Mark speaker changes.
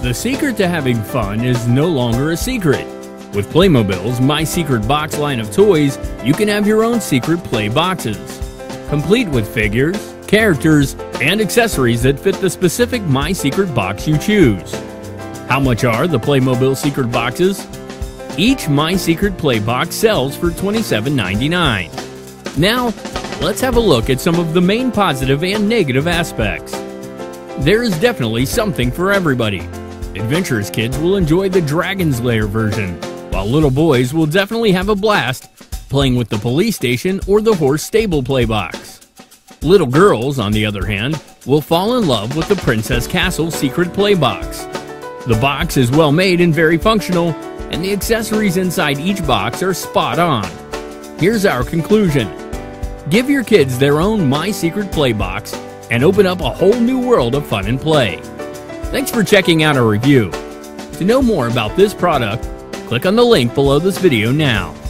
Speaker 1: The secret to having fun is no longer a secret. With Playmobil's My Secret Box line of toys, you can have your own secret play boxes, complete with figures, characters, and accessories that fit the specific My Secret box you choose. How much are the Playmobil secret boxes? Each My Secret Play box sells for $27.99. Now, let's have a look at some of the main positive and negative aspects. There is definitely something for everybody. Adventurous kids will enjoy the Dragon's Lair version, while little boys will definitely have a blast playing with the police station or the horse stable play box. Little girls, on the other hand, will fall in love with the Princess Castle secret play box. The box is well made and very functional, and the accessories inside each box are spot on. Here's our conclusion. Give your kids their own My Secret Play box and open up a whole new world of fun and play. Thanks for checking out our review. To know more about this product, click on the link below this video now.